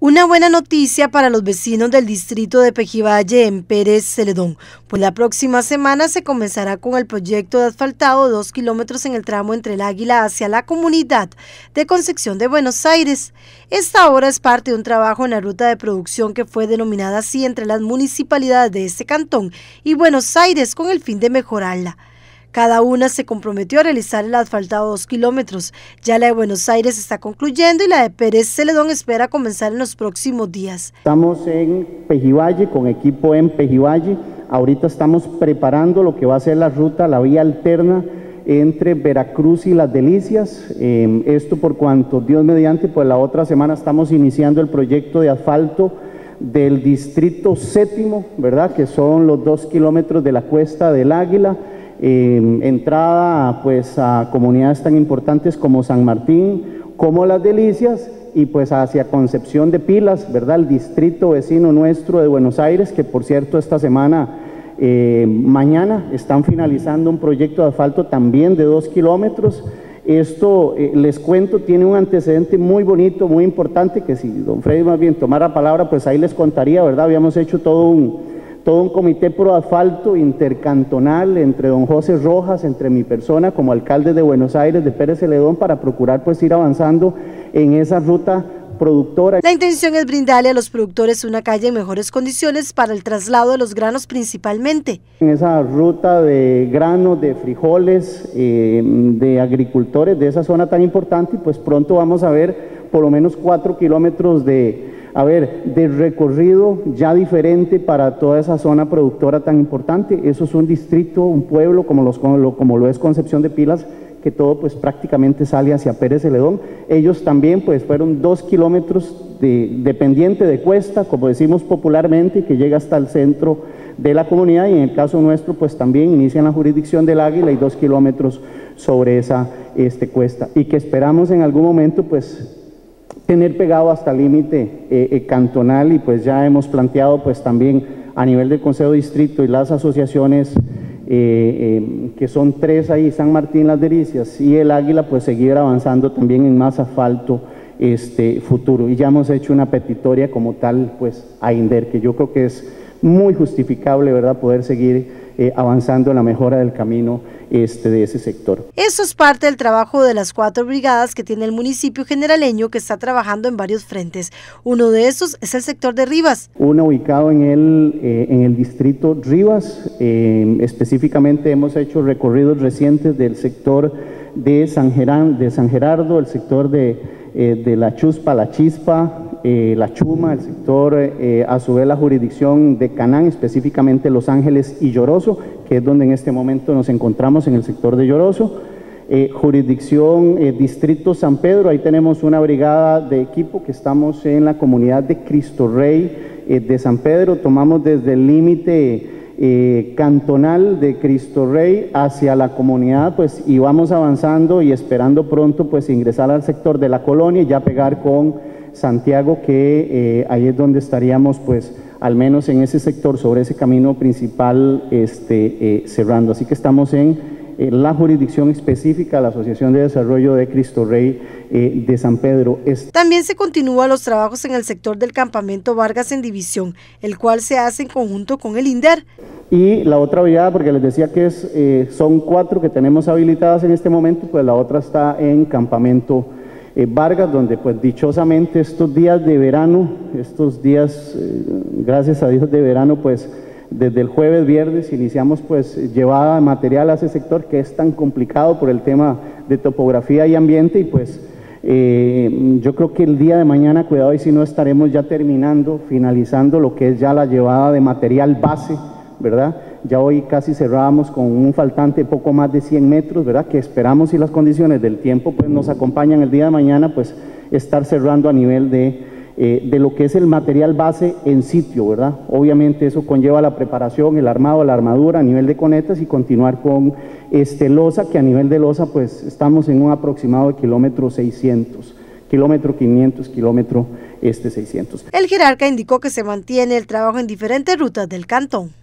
Una buena noticia para los vecinos del distrito de Pejivalle en Pérez Celedón, pues la próxima semana se comenzará con el proyecto de asfaltado de 2 kilómetros en el tramo entre el Águila hacia la comunidad de Concepción de Buenos Aires. Esta obra es parte de un trabajo en la ruta de producción que fue denominada así entre las municipalidades de este cantón y Buenos Aires con el fin de mejorarla. Cada una se comprometió a realizar el asfaltado 2 kilómetros. Ya la de Buenos Aires está concluyendo y la de Pérez Celedón espera comenzar en los próximos días. Estamos en Pejivalle, con equipo en Pejivalle. Ahorita estamos preparando lo que va a ser la ruta, la vía alterna entre Veracruz y Las Delicias. Esto por cuanto, Dios mediante, pues la otra semana estamos iniciando el proyecto de asfalto del distrito séptimo, ¿verdad? Que son los 2 kilómetros de la Cuesta del Águila. Entrada pues a comunidades tan importantes como San Martín, como Las Delicias y pues hacia Concepción de Pilas, ¿verdad? El distrito vecino nuestro de Buenos Aires, que por cierto esta semana, mañana, están finalizando un proyecto de asfalto también de 2 kilómetros. Esto, les cuento, tiene un antecedente muy bonito, muy importante, que si don Freddy más bien tomara palabra, pues ahí les contaría, ¿verdad? Habíamos hecho todo un comité pro asfalto intercantonal entre don José Rojas, entre mi persona como alcalde de Buenos Aires, de Pérez Celedón, para procurar pues ir avanzando en esa ruta productora. La intención es brindarle a los productores una calle en mejores condiciones para el traslado de los granos principalmente. En esa ruta de granos, de frijoles, de agricultores de esa zona tan importante, pues pronto vamos a ver por lo menos 4 kilómetros de recorrido ya diferente para toda esa zona productora tan importante. Eso es un distrito, un pueblo como lo es Concepción de Pilas, que todo pues prácticamente sale hacia Pérez Celedón. Ellos también pues fueron 2 kilómetros de pendiente de cuesta, como decimos popularmente, que llega hasta el centro de la comunidad, y en el caso nuestro pues también inicia en la jurisdicción del Águila y 2 kilómetros sobre esa cuesta, y que esperamos en algún momento pues tener pegado hasta el límite cantonal, y pues ya hemos planteado pues también a nivel del Consejo de Distrito y las asociaciones que son 3 ahí, San Martín, Las Delicias y el Águila, pues seguir avanzando también en más asfalto futuro, y ya hemos hecho una petitoria como tal pues a INDER, que yo creo que es muy justificable, ¿verdad?, poder seguir avanzando en la mejora del camino de ese sector. Eso es parte del trabajo de las 4 brigadas que tiene el municipio generaleño, que está trabajando en varios frentes. Uno de esos es el sector de Rivas. Uno ubicado en el distrito Rivas. Específicamente hemos hecho recorridos recientes del sector de San Gerardo, el sector de La Chuspa, La Chispa, La Chuma, el sector, a su vez la jurisdicción de Canán, específicamente Los Ángeles y Lloroso, que es donde en este momento nos encontramos, en el sector de Lloroso. Jurisdicción Distrito San Pedro, ahí tenemos una brigada de equipo que estamos en la comunidad de Cristo Rey de San Pedro. Tomamos desde el límite cantonal de Cristo Rey hacia la comunidad, pues, y vamos avanzando y esperando pronto pues ingresar al sector de la colonia y ya pegar con Santiago, que ahí es donde estaríamos pues al menos en ese sector, sobre ese camino principal cerrando. Así que estamos en la jurisdicción específica de la Asociación de Desarrollo de Cristo Rey de San Pedro. También se continúan los trabajos en el sector del campamento Vargas en División, el cual se hace en conjunto con el INDER. Y la otra brigada, porque les decía que son 4 que tenemos habilitadas en este momento, pues la otra está en campamento Vargas, donde pues dichosamente estos días de verano, estos días, gracias a Dios de verano, pues desde el jueves, viernes, iniciamos pues llevada de material a ese sector que es tan complicado por el tema de topografía y ambiente, y pues yo creo que el día de mañana, cuidado, y si no estaremos ya finalizando lo que es ya la llevada de material base, ¿verdad? Ya hoy casi cerrábamos con un faltante poco más de 100 metros, ¿verdad? Que esperamos, si las condiciones del tiempo pues nos acompañan el día de mañana, pues estar cerrando a nivel de lo que es el material base en sitio, ¿verdad? Obviamente eso conlleva la preparación, el armado, la armadura a nivel de conetas, y continuar con losa, que a nivel de losa pues estamos en un aproximado de kilómetro 600, kilómetro 500, kilómetro 600. El jerarca indicó que se mantiene el trabajo en diferentes rutas del cantón.